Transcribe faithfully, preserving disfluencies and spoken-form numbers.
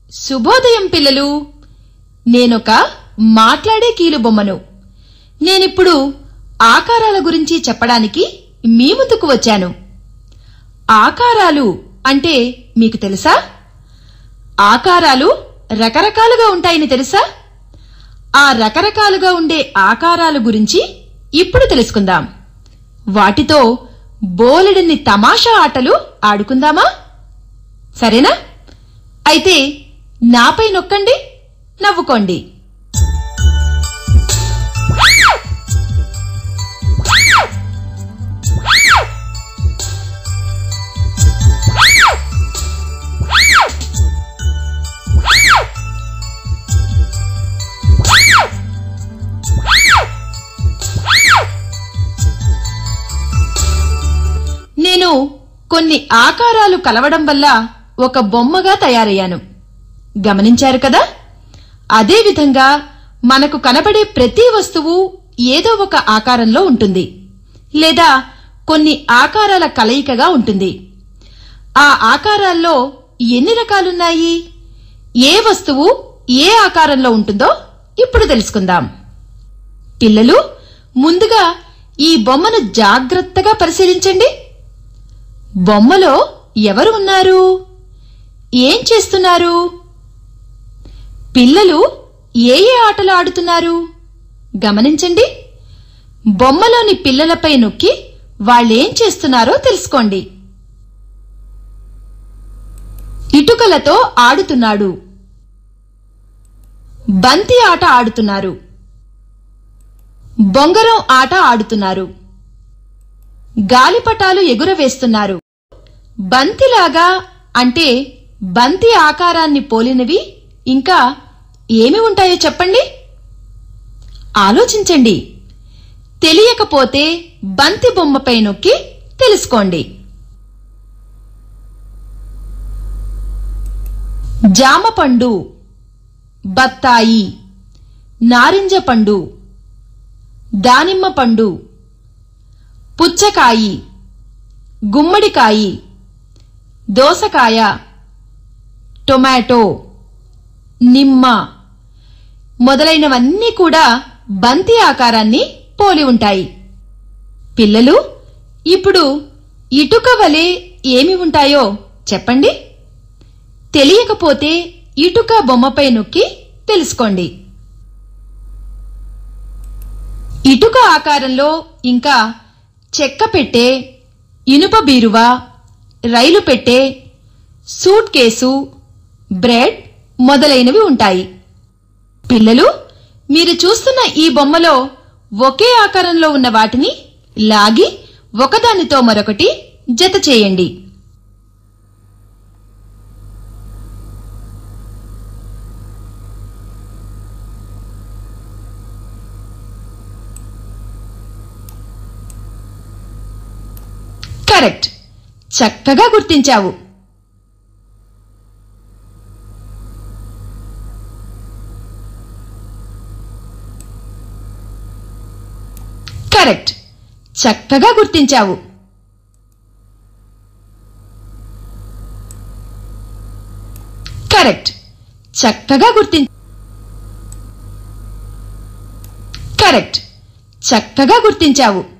శుభోదయం పిల్లలు. నేనొక మాట్లాడే కీలుబొమ్మను. నేనిప్పుడు ఆకారాల గురించి చెప్పడానికి మీ ముందుకు వచ్చాను. ఆకారాలు అంటే మీకు తెలుసా? ఆకారాలు రకరకాలుగా ఉంటాయని తెలుసా? ఆ రకరకాలుగా ఉండే ఆకారాల గురించి ఇప్పుడు తెలుసుకుందాం. వాటితో బోలెడన్ని తమాషా ఆటలు ఆడుకుందామా? సరేనా? అయితే నాపై నొక్కండి, నవ్వుకోండి. నేను కొన్ని ఆకారాలు కలవడం వల్ల ఒక బొమ్మగా తయారయ్యాను. గమనించారు కదా? అదే విధంగా మనకు కనబడే ప్రతి వస్తువు ఏదో ఒక ఆకారంలో ఉంటుంది, లేదా కొన్ని ఆకారాల కలయికగా ఉంటుంది. ఆ ఆకారాల్లో ఎన్ని రకాలున్నాయి? ఏ వస్తువు ఏ ఆకారంలో ఉంటుందో ఇప్పుడు తెలుసుకుందాం. పిల్లలు, ముందుగా ఈ బొమ్మను జాగ్రత్తగా పరిశీలించండి. బొమ్మలో ఎవరు ఉన్నారు? ఏం చేస్తున్నారు? పిల్లలు ఏ ఏ ఆటలు ఆడుతున్నారు? గమనించండి. బొమ్మలోని పిల్లలపై నొక్కి వాళ్ళేం చేస్తున్నారో తెలుసుకోండి. ఇటుకలతో ఆడుతున్నాడు. బంతి ఆట ఆడుతున్నారు. బొంగరం ఆట ఆడుతున్నారు. గాలిపటాలు ఎగురవేస్తున్నారు. బంతిలాగా అంటే బంతి ఆకారాన్ని పోలినవి ఇంకా ఏమి ఉంటాయో చెప్పండి. ఆలోచించండి. తెలియకపోతే బంతి బొమ్మపై నొక్కి తెలుసుకోండి. జామపండు, బత్తాయి, నారింజ పండు, దానిమ్మ పండు, పుచ్చకాయి, గుమ్మడికాయి, దోసకాయ, టొమాటో, నిమ్మ మొదలైనవన్నీ కూడా బంతి ఆకారాన్ని పోలి ఉంటాయి. పిల్లలు, ఇప్పుడు ఇటుక వలె ఏమి ఉంటాయో చెప్పండి. తెలియకపోతే ఇటుక బొమ్మపై నొక్కి తెలుసుకోండి. ఇటుక ఆకారంలో ఇంకా చెక్క పెట్టె, ఇనుప బీరువా, రైలు పెట్టె, సూట్ కేసు, బ్రెడ్ మొదలైనవి ఉంటాయి. పిల్లలు, మీరు చూస్తున్న ఈ బొమ్మలో ఒకే ఆకారంలో ఉన్న వాటిని లాగి ఒకదానితో మరొకటి జత చేయండి. కరెక్ట్. చక్కగా గుర్తించావు. కరెక్ట్. చక్కగా గుర్తించావు. కరెక్ట్. చక్కగా గుర్తిం కరెక్ట్. చక్కగా గుర్తించావు.